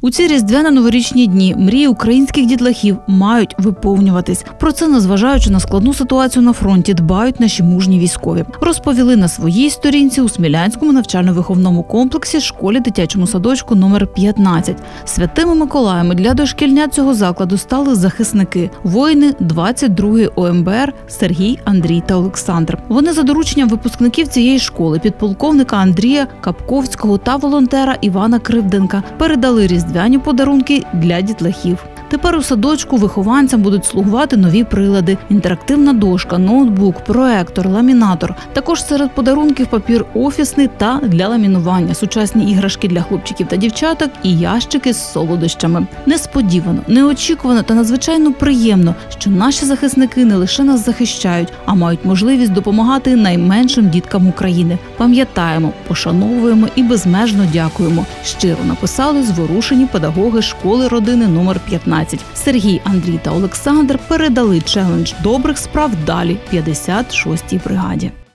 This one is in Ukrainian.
У ці різдвяно-новорічні дні мрії українських дітлахів мають виповнюватись. Про це, незважаючи на складну ситуацію на фронті, дбають наші мужні військові. Розповіли на своїй сторінці у Смілянському навчально-виховному комплексі школі дитячому садочку номер 15. Святими Миколаями для дошкільнят цього закладу стали захисники – воїни 22-ї ОМБР Сергій, Андрій та Олександр. Вони за дорученням випускників цієї школи, підполковника Андрія Капковського та волонтера Івана Кривденка, передали різдвяні подарунки для дітлахів. Тепер у садочку вихованцям будуть слугувати нові прилади – інтерактивна дошка, ноутбук, проектор, ламінатор. Також серед подарунків папір офісний та для ламінування, сучасні іграшки для хлопчиків та дівчаток і ящики з солодощами. Несподівано, неочікувано та надзвичайно приємно, що наші захисники не лише нас захищають, а мають можливість допомагати найменшим діткам України. Пам'ятаємо, пошановуємо і безмежно дякуємо. Щиро написали зворушені педагоги школи родини номер 15. Сергій, Андрій та Олександр передали челендж добрих справ далі 56-й бригаді.